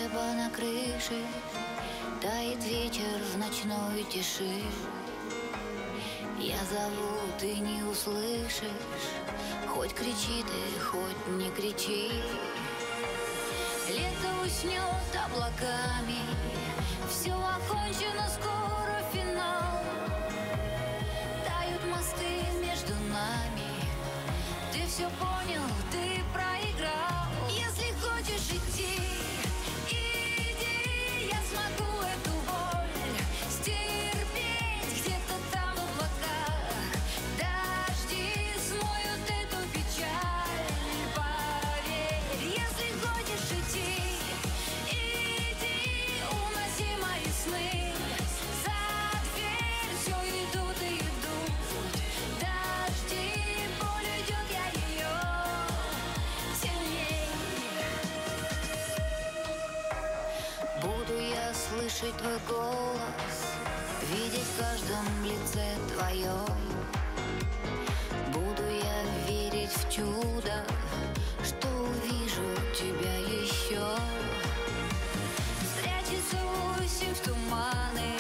небо на крыше, тает вечер в ночной тиши. Я зову, ты не услышишь, хоть кричи ты, хоть не кричи. Лето уснет облаками, все окончено, скоро финал. Тают мосты между нами, ты все понял, ты проиграл. Если хочешь идти, иди, я смогу эту боль стерпеть где-то там в облаках. Дожди смоют эту печаль, поверь. Если хочешь идти, иди, уноси мои сны. За дверь все идут и идут дожди, боль уйдет, я ее сильней. Буду я слышать твой голос, видеть в каждом лице твоем. Буду я верить в чудо, что увижу тебя еще. Зря целуюсь в туманы,